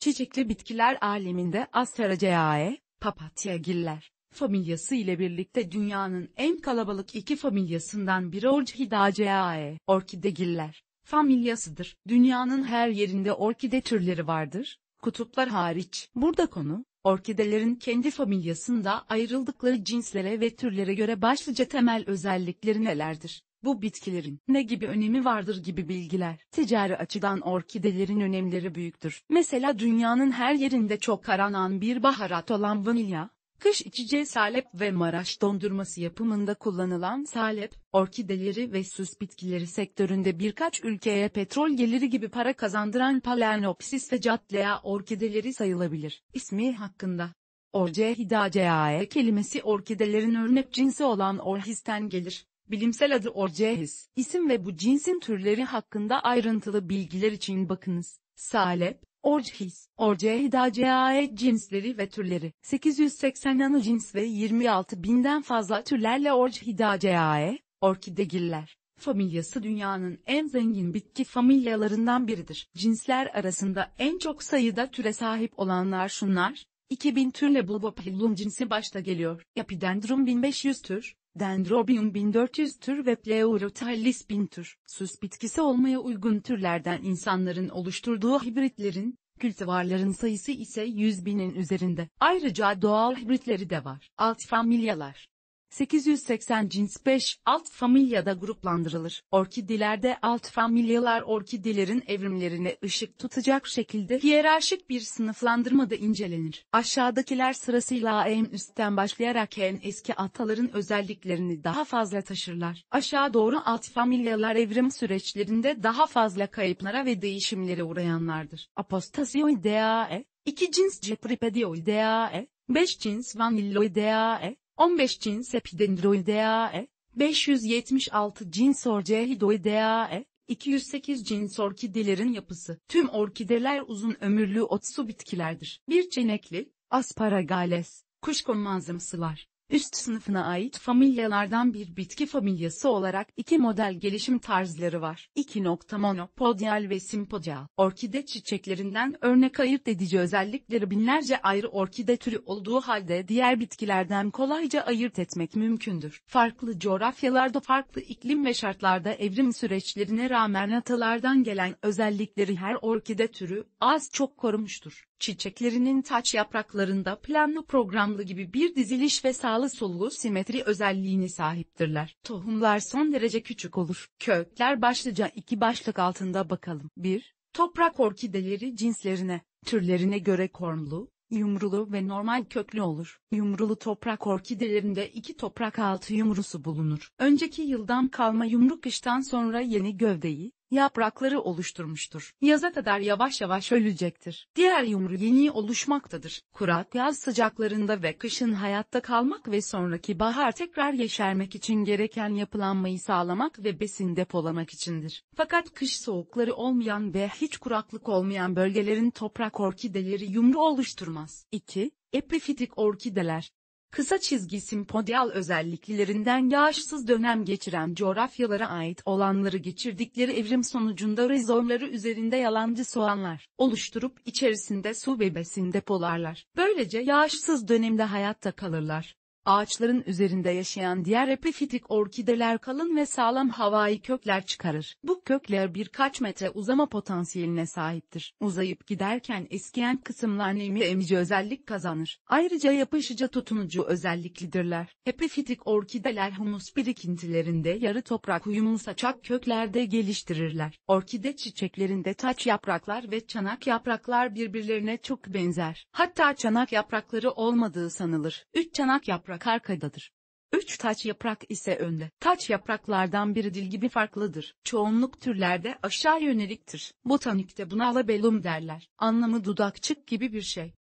Çiçekli bitkiler aleminde Asteraceae, papatyagiller familyası ile birlikte dünyanın en kalabalık iki familyasından biri Orchidaceae, orkidegiller familyasıdır. Dünyanın her yerinde orkide türleri vardır, kutuplar hariç. Burada konu, orkidelerin kendi familyasında ayrıldıkları cinslere ve türlere göre başlıca temel özellikleri nelerdir? Bu bitkilerin ne gibi önemi vardır gibi bilgiler. Ticari açıdan orkidelerin önemleri büyüktür. Mesela dünyanın her yerinde çok aranan bir baharat olan vanilya, kış içeceği salep ve Maraş dondurması yapımında kullanılan salep, orkideleri ve süs bitkileri sektöründe birkaç ülkeye petrol geliri gibi para kazandıran Phalaenopsis ve Cattleya orkideleri sayılabilir. İsmi hakkında Orchidaceae kelimesi orkidelerin örnek cinsi olan Orchis'ten gelir. Bilimsel adı Orchis. İsim ve bu cinsin türleri hakkında ayrıntılı bilgiler için bakınız. Salep, Orchis, Orchidaceae cinsleri ve türleri. 880 anacins ve 26.000'den fazla türlerle Orchidaceae, orkidegiller familyası dünyanın en zengin bitki familyalarından biridir. Cinsler arasında en çok sayıda türe sahip olanlar şunlar: 2000 türle Bulbophyllum cinsi başta geliyor. Epidendrum 1500 tür, Dendrobium 1400 tür ve Pleurothyllis 1000 tür. Süs bitkisi olmaya uygun türlerden insanların oluşturduğu hibritlerin, kültivarların sayısı ise 100.000'in üzerinde. Ayrıca doğal hibritleri de var. Alt familyalar. 880 cins 5 alt familyada gruplandırılır. Orkidelerde alt familyalar orkidelerin evrimlerine ışık tutacak şekilde hiyerarşik bir sınıflandırmada incelenir. Aşağıdakiler sırasıyla en üstten başlayarak en eski ataların özelliklerini daha fazla taşırlar. Aşağı doğru alt familyalar evrim süreçlerinde daha fazla kayıplara ve değişimlere uğrayanlardır. Apostasioideae, 2 cins Gepripedioideae, 5 cins Vanilloideae, 15 cins Epidendroideae, 576 cins Orchidoideae, 208 cins orkidelerin yapısı. Tüm orkideler uzun ömürlü otsu bitkilerdir. Bir çenekli, Asparagales, kuşkonmazımsılar, üst sınıfına ait familyalardan bir bitki familyası olarak iki model gelişim tarzları var. 2. Monopodial ve simpodial. Orkide çiçeklerinden örnek ayırt edici özellikleri binlerce ayrı orkide türü olduğu halde diğer bitkilerden kolayca ayırt etmek mümkündür. Farklı coğrafyalarda farklı iklim ve şartlarda evrim süreçlerine rağmen atalardan gelen özellikleri her orkide türü az çok korumuştur. Çiçeklerinin taç yapraklarında planlı programlı gibi bir diziliş ve sağlı sollu simetri özelliğine sahiptirler. Tohumlar son derece küçük olur. Kökler başlıca iki başlık altında bakalım. 1. Toprak orkideleri cinslerine, türlerine göre kormlu, yumrulu ve normal köklü olur. Yumrulu toprak orkidelerinde iki toprak altı yumrusu bulunur. Önceki yıldan kalma yumru kıştan sonra yeni gövdeyi, yaprakları oluşturmuştur. Yaza kadar yavaş yavaş ölecektir. Diğer yumru yeni oluşmaktadır. Kurak yaz sıcaklarında ve kışın hayatta kalmak ve sonraki bahar tekrar yeşermek için gereken yapılanmayı sağlamak ve besin depolamak içindir. Fakat kış soğukları olmayan ve hiç kuraklık olmayan bölgelerin toprak orkideleri yumru oluşturmaz. 2. Epifitik orkideler. Kısa çizgi simpodial özelliklerinden yağışsız dönem geçiren coğrafyalara ait olanları geçirdikleri evrim sonucunda rizomları üzerinde yalancı soğanlar oluşturup içerisinde su ve besin depolarlar. Böylece yağışsız dönemde hayatta kalırlar. Ağaçların üzerinde yaşayan diğer epifitik orkideler kalın ve sağlam havai kökler çıkarır. Bu kökler birkaç metre uzama potansiyeline sahiptir. Uzayıp giderken eskiyen kısımlar nemi emici özellik kazanır. Ayrıca yapışıcı tutunucu özelliklidirler. Epifitik orkideler humus birikintilerinde yarı toprak uyumlu saçak köklerde geliştirirler. Orkide çiçeklerinde taç yapraklar ve çanak yapraklar birbirlerine çok benzer. Hatta çanak yaprakları olmadığı sanılır. 3 çanak yaprak arkadadır. 3 taç yaprak ise önde. Taç yapraklardan biri dil gibi farklıdır. Çoğunluk türlerde aşağı yöneliktir. Botanikte buna labellum derler. Anlamı dudakçık gibi bir şey.